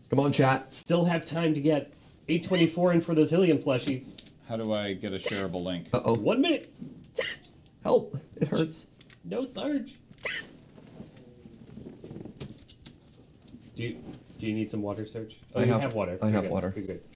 Come on, chat. Still have time to get 824 in for those helium plushies. How do I get a shareable link? Uh-oh. 1 minute. Help. It hurts. No Serge. Do you need some water, Serge? Oh, I you have- have water. I have You're good. water. You're good.